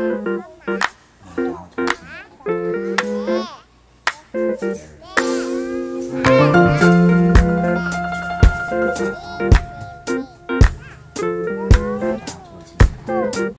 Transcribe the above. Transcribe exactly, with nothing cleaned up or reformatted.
And then down towards the middle. There we go.